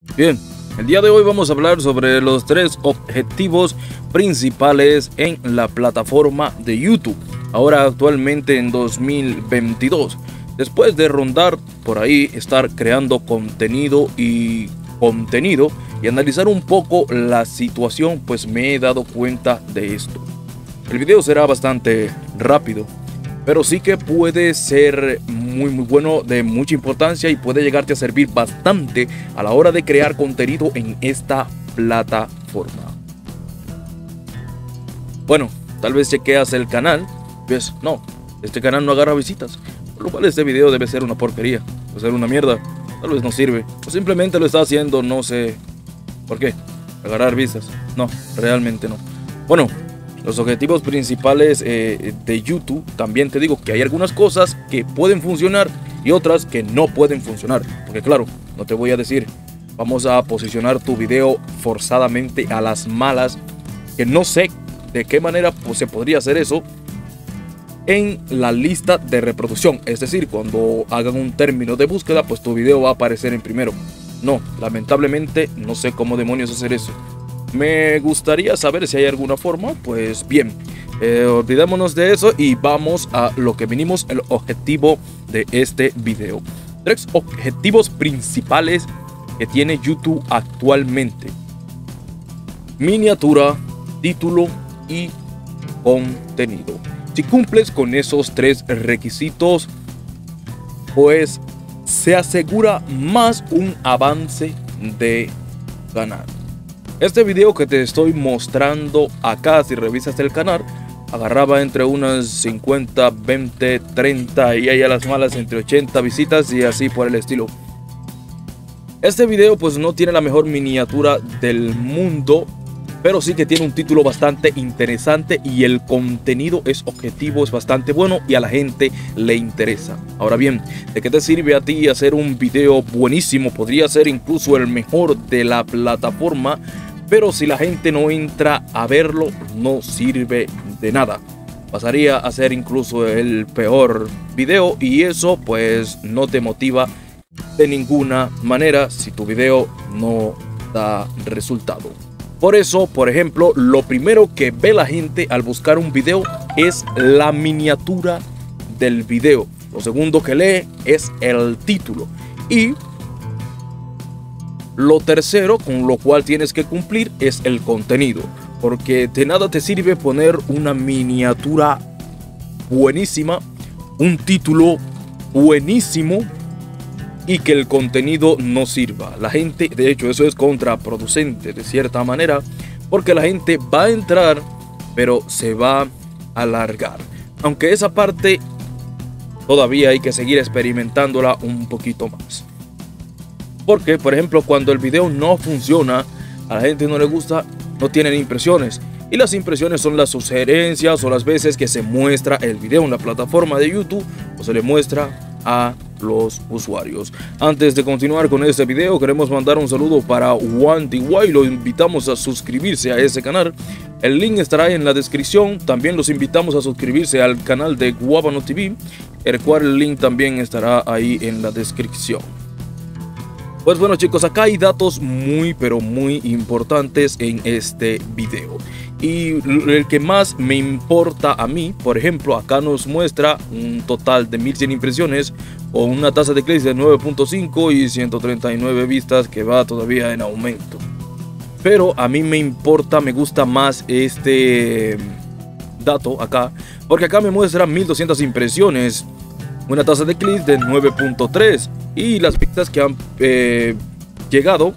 Bien, el día de hoy vamos a hablar sobre los 3 objetivos principales en la plataforma de YouTube, ahora actualmente en 2022. Después de rondar por ahí, estar creando contenido y analizar un poco la situación, pues me he dado cuenta de esto. El video será bastante rápido, pero sí que puede ser muy bueno, de mucha importancia, y puede llegarte a servir bastante a la hora de crear contenido en esta plataforma. Bueno, tal vez chequeas el canal, pues no, este canal no agarra visitas, por lo cual este video debe ser una porquería, debe ser una mierda, tal vez no sirve, o simplemente lo está haciendo, no sé por qué, agarrar vistas. No, realmente no. Bueno, los objetivos principales de YouTube, también te digo que hay algunas cosas que pueden funcionar y otras que no pueden funcionar. Porque claro, no te voy a decir, vamos a posicionar tu video forzadamente a las malas, que no sé de qué manera pues, se podría hacer eso en la lista de reproducción. Es decir, cuando hagan un término de búsqueda, pues tu video va a aparecer en primero. No, lamentablemente no sé cómo demonios hacer eso. Me gustaría saber si hay alguna forma. Pues bien, olvidémonos de eso y vamos a lo que vinimos, el objetivo de este video. 3 objetivos principales que tiene YouTube actualmente: miniatura, título y contenido. Si cumples con esos 3 requisitos, pues se asegura más un avance de canal. Este video que te estoy mostrando acá, si revisas el canal, agarraba entre unas 50, 20, 30 y ahí a las malas entre 80 visitas y así por el estilo. Este video pues no tiene la mejor miniatura del mundo, pero sí que tiene un título bastante interesante y el contenido es objetivo, es bastante bueno y a la gente le interesa. Ahora bien, ¿de qué te sirve a ti hacer un video buenísimo? Podría ser incluso el mejor de la plataforma, pero si la gente no entra a verlo, no sirve de nada. Pasaría a ser incluso el peor video y eso pues no te motiva de ninguna manera si tu video no da resultado. Por eso, por ejemplo, lo primero que ve la gente al buscar un video es la miniatura del video. Lo segundo que lee es el título. Y lo tercero con lo cual tienes que cumplir es el contenido. Porque de nada te sirve poner una miniatura buenísima, un título buenísimo y que el contenido no sirva. La gente, de hecho, eso es contraproducente de cierta manera, porque la gente va a entrar, pero se va a alargar. Aunque esa parte todavía hay que seguir experimentándola un poquito más. Porque, por ejemplo, cuando el video no funciona, a la gente no le gusta, no tienen impresiones. Y las impresiones son las sugerencias o las veces que se muestra el video en la plataforma de YouTube o se le muestra a los usuarios. Antes de continuar con este video, queremos mandar un saludo para WandyY. Lo invitamos a suscribirse a ese canal. El link estará en la descripción. También los invitamos a suscribirse al canal de Guabano TV, el cual el link también estará ahí en la descripción. Pues bueno chicos, acá hay datos muy pero muy importantes en este video. Y el que más me importa a mí, por ejemplo, acá nos muestra un total de 1100 impresiones con una tasa de clics de 9.5 y 139 vistas, que va todavía en aumento. Pero a mí me importa, me gusta más este dato acá, porque acá me muestra 1200 impresiones, una tasa de clics de 9.3 y las vistas que han llegado.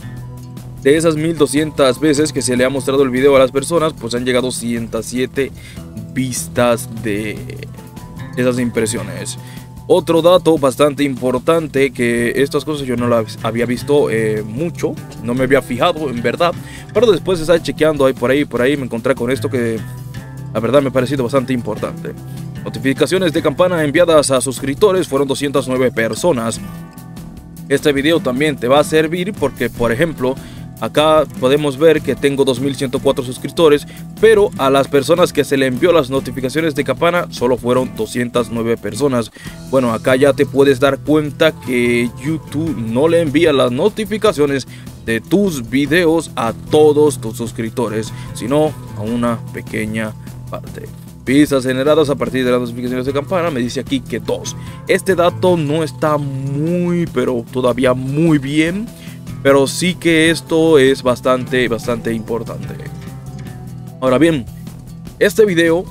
De esas 1200 veces que se le ha mostrado el video a las personas, pues han llegado 107 vistas de esas impresiones. Otro dato bastante importante, que estas cosas yo no las había visto mucho, no me había fijado en verdad, pero después de estar chequeando ahí por ahí me encontré con esto que la verdad me ha parecido bastante importante. Notificaciones de campana enviadas a suscriptores fueron 209 personas. Este video también te va a servir porque, por ejemplo, Acá podemos ver que tengo 2104 suscriptores, pero a las personas que se le envió las notificaciones de campana solo fueron 209 personas. Bueno, acá ya te puedes dar cuenta que YouTube no le envía las notificaciones de tus videos a todos tus suscriptores, sino a una pequeña parte. Vistas generadas a partir de las notificaciones de campana, me dice aquí que 2. Este dato no está pero todavía muy bien, pero sí que esto es bastante importante. Ahora bien, este video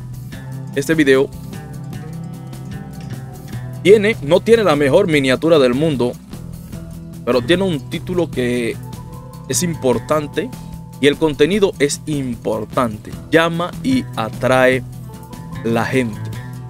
no tiene la mejor miniatura del mundo, pero tiene un título que es importante y el contenido es importante. Llama y atrae la gente.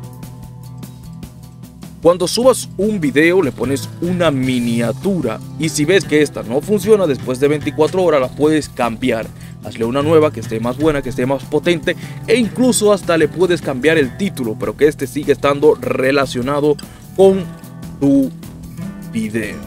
Cuando subas un video le pones una miniatura y si ves que esta no funciona después de 24 horas la puedes cambiar. Hazle una nueva que esté más buena, que esté más potente e incluso hasta le puedes cambiar el título, pero que este siga estando relacionado con tu video.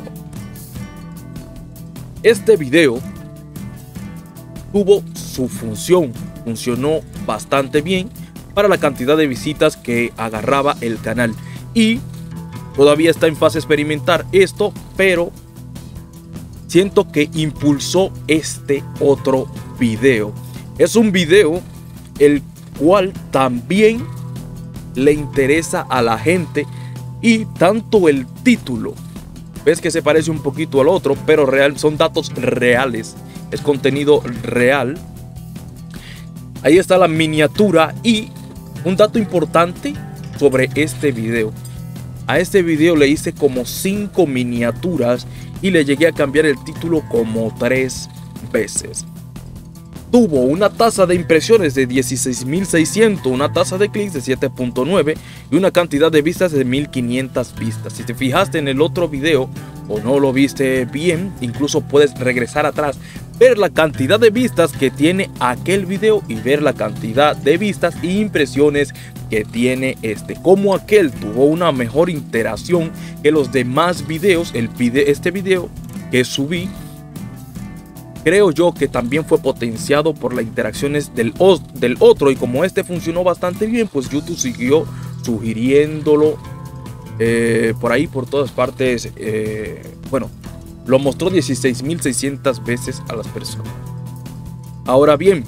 Este video tuvo su función, funcionó bastante bien para la cantidad de visitas que agarraba el canal y todavía está en fase experimental esto, pero siento que impulsó este otro video. Es un video el cual también le interesa a la gente y tanto el título, ves que se parece un poquito al otro, pero son datos reales, es contenido real. Ahí está la miniatura y un dato importante sobre este video. A este video le hice como 5 miniaturas y le llegué a cambiar el título como 3 veces. Tuvo una tasa de impresiones de 16.600, una tasa de clics de 7.9 y una cantidad de vistas de 1.500 vistas. Si te fijaste en el otro video o no lo viste bien, incluso puedes regresar atrás, ver la cantidad de vistas que tiene aquel video y ver la cantidad de vistas e impresiones que tiene este. Como aquel tuvo una mejor interacción que los demás videos, este video que subí, creo yo que también fue potenciado por las interacciones del otro, y como este funcionó bastante bien, pues YouTube siguió sugiriéndolo por ahí, por todas partes. Bueno, lo mostró 16.600 veces a las personas. Ahora bien,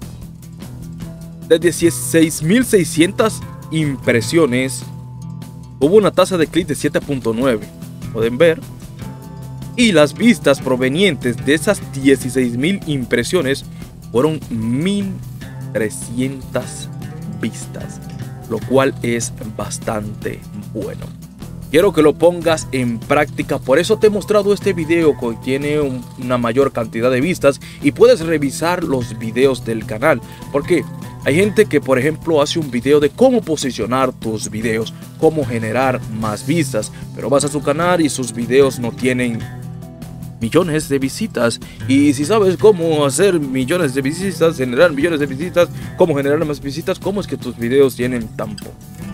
de 16.600 impresiones, hubo una tasa de clic de 7.9, pueden ver. Y las vistas provenientes de esas 16.000 impresiones fueron 1.300 vistas, lo cual es bastante bueno. Quiero que lo pongas en práctica, por eso te he mostrado este video que tiene una mayor cantidad de vistas y puedes revisar los videos del canal, porque hay gente que, por ejemplo, hace un video de cómo posicionar tus videos, cómo generar más vistas, pero vas a su canal y sus videos no tienen millones de visitas. Y si sabes cómo hacer millones de visitas, generar millones de visitas, cómo generar más visitas, ¿cómo es que tus videos tienen tan poco?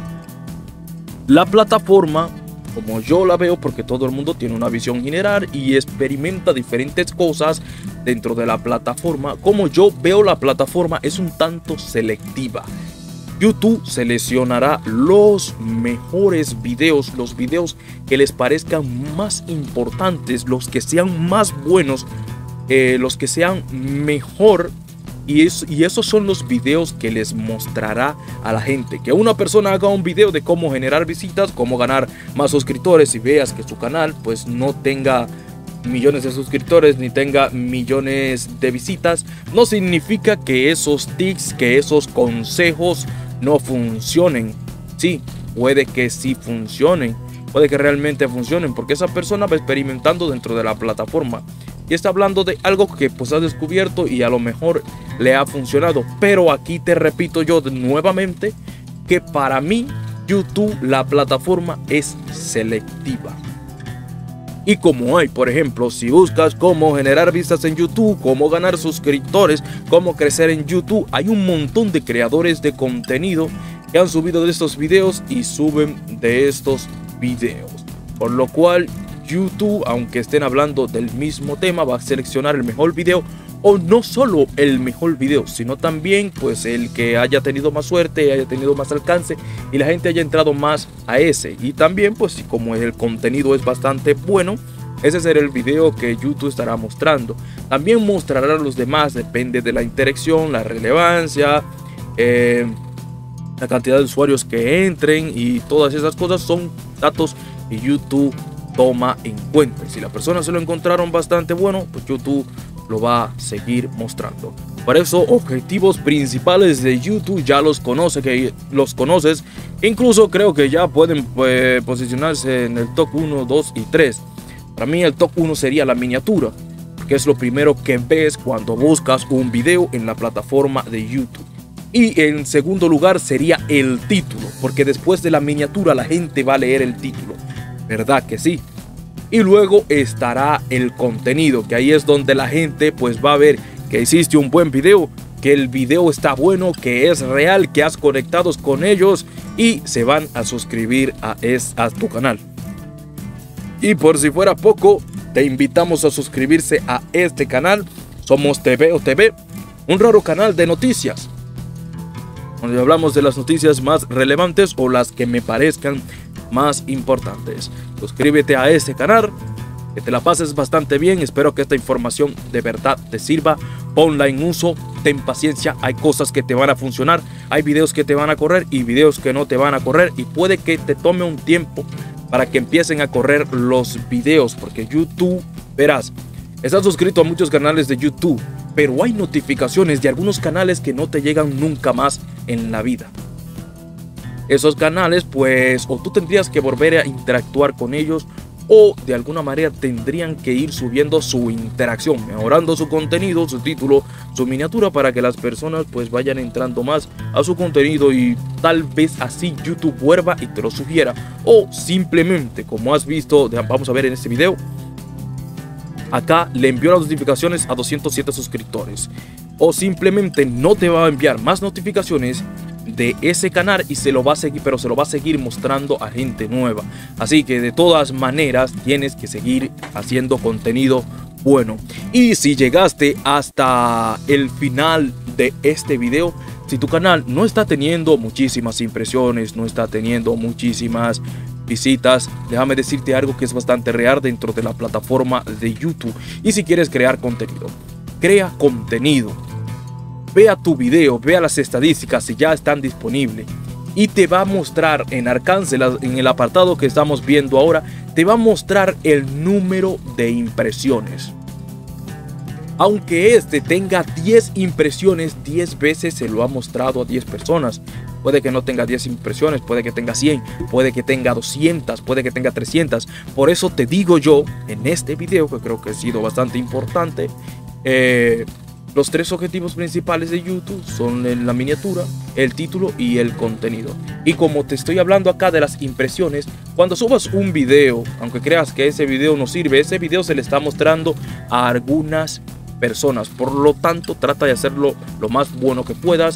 La plataforma, como yo la veo, porque todo el mundo tiene una visión general y experimenta diferentes cosas dentro de la plataforma, como yo veo la plataforma es un tanto selectiva. YouTube seleccionará los mejores videos, los videos que les parezcan más importantes, los que sean más buenos, los que sean mejor. Y esos son los videos que les mostrará a la gente. Que una persona haga un video de cómo generar visitas, cómo ganar más suscriptores y veas que su canal pues no tenga millones de suscriptores ni tenga millones de visitas, no significa que esos tips, que esos consejos no funcionen. Sí, puede que sí funcionen, puede que realmente funcionen, porque esa persona va experimentando dentro de la plataforma y está hablando de algo que pues ha descubierto y a lo mejor le ha funcionado. Pero aquí te repito yo nuevamente que para mí YouTube, la plataforma, es selectiva. Y como hay, por ejemplo, si buscas cómo generar vistas en YouTube, cómo ganar suscriptores, cómo crecer en YouTube, hay un montón de creadores de contenido que han subido de estos videos y suben de estos videos. Por lo cual YouTube, aunque estén hablando del mismo tema, va a seleccionar el mejor video, o no solo el mejor video, sino también pues el que haya tenido más suerte, haya tenido más alcance y la gente haya entrado más a ese. Y también pues como el contenido es bastante bueno, ese será el video que YouTube estará mostrando. También mostrará a los demás, depende de la interacción, la relevancia, la cantidad de usuarios que entren, y todas esas cosas son datos que YouTube toma en cuenta. Y si las personas se lo encontraron bastante bueno, pues YouTube lo va a seguir mostrando. Por eso, objetivos principales de YouTube ya los conoces. Incluso creo que ya pueden posicionarse en el top 1, 2 y 3. Para mí el top 1 sería la miniatura, que es lo primero que ves cuando buscas un video en la plataforma de YouTube. Y en segundo lugar sería el título, porque después de la miniatura la gente va a leer el título, ¿verdad que sí? Y luego estará el contenido, que ahí es donde la gente pues va a ver que hiciste un buen video, que el video está bueno, que es real, que has conectado con ellos y se van a suscribir a tu canal. Y por si fuera poco, te invitamos a suscribirse a este canal. Somos TVO TV, un raro canal de noticias, donde hablamos de las noticias más relevantes o las que me parezcan más importantes. Suscríbete a este canal, que te la pases bastante bien. Espero que esta información de verdad te sirva. Ponla en uso, ten paciencia. Hay cosas que te van a funcionar, hay videos que te van a correr y videos que no te van a correr, y puede que te tome un tiempo para que empiecen a correr los videos, porque YouTube, verás, estás suscrito a muchos canales de YouTube, pero hay notificaciones de algunos canales que no te llegan nunca más en la vida. Esos canales pues o tú tendrías que volver a interactuar con ellos, o de alguna manera tendrían que ir subiendo su interacción, mejorando su contenido, su título, su miniatura, para que las personas pues vayan entrando más a su contenido, y tal vez así YouTube vuelva y te lo sugiera. O simplemente, como has visto, vamos a ver en este video, acá le envió las notificaciones a 207 suscriptores, o simplemente no te va a enviar más notificaciones de ese canal y se lo va a seguir, pero se lo va a seguir mostrando a gente nueva. Así que de todas maneras tienes que seguir haciendo contenido bueno. Y si llegaste hasta el final de este video, si tu canal no está teniendo muchísimas impresiones, no está teniendo muchísimas visitas, déjame decirte algo que es bastante real dentro de la plataforma de YouTube. Y si quieres crear contenido, crea contenido. Vea tu video, vea las estadísticas si ya están disponibles, y te va a mostrar en alcance, en el apartado que estamos viendo ahora, te va a mostrar el número de impresiones. Aunque este tenga 10 impresiones, 10 veces se lo ha mostrado a 10 personas. Puede que no tenga 10 impresiones, puede que tenga 100, puede que tenga 200, puede que tenga 300. Por eso te digo yo en este video, que creo que ha sido bastante importante, los 3 objetivos principales de YouTube son la miniatura, el título y el contenido. Y como te estoy hablando acá de las impresiones, cuando subas un video, aunque creas que ese video no sirve, ese video se le está mostrando a algunas personas. Por lo tanto, trata de hacerlo lo más bueno que puedas.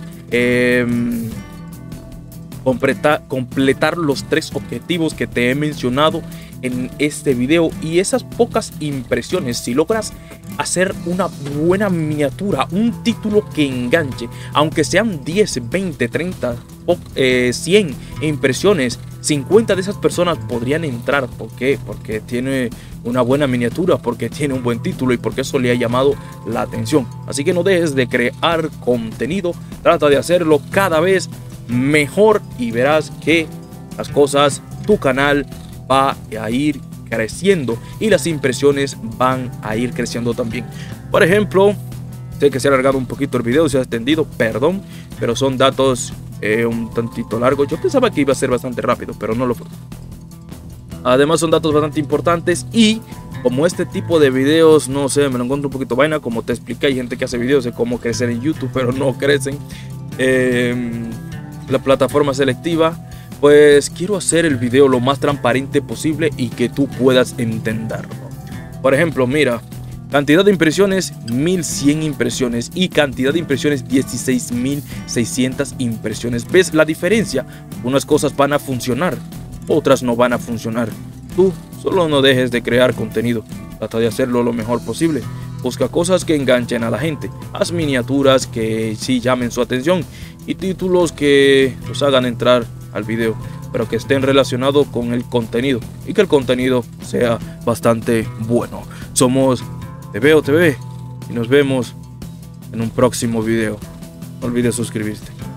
Completar los 3 objetivos que te he mencionado en este video, y esas pocas impresiones, si logras hacer una buena miniatura, un título que enganche, aunque sean 10, 20, 30, 100 impresiones, 50 de esas personas podrían entrar. ¿Por qué? Porque tiene una buena miniatura, porque tiene un buen título y porque eso le ha llamado la atención. Así que no dejes de crear contenido, trata de hacerlo cada vez mejor y verás que las cosas, tu canal va a ir creciendo y las impresiones van a ir creciendo también. Por ejemplo, sé que se ha alargado un poquito el video, se ha extendido, perdón, pero son datos un tantito largos. Yo pensaba que iba a ser bastante rápido, pero no lo fue. Además son datos bastante importantes, y como este tipo de videos, no sé, me lo encuentro un poquito vaina. Como te expliqué, hay gente que hace videos de cómo crecer en YouTube, pero no crecen. La plataforma selectiva, pues quiero hacer el video lo más transparente posible y que tú puedas entenderlo. Por ejemplo, mira, cantidad de impresiones 1100 impresiones y cantidad de impresiones 16600 impresiones. ¿Ves la diferencia? Unas cosas van a funcionar, otras no van a funcionar. Tú solo no dejes de crear contenido, trata de hacerlo lo mejor posible. Busca cosas que enganchen a la gente, haz miniaturas que sí llamen su atención y títulos que los hagan entrar al video, pero que estén relacionados con el contenido y que el contenido sea bastante bueno. Somos Tebeo TV y nos vemos en un próximo video. No olvides suscribirte.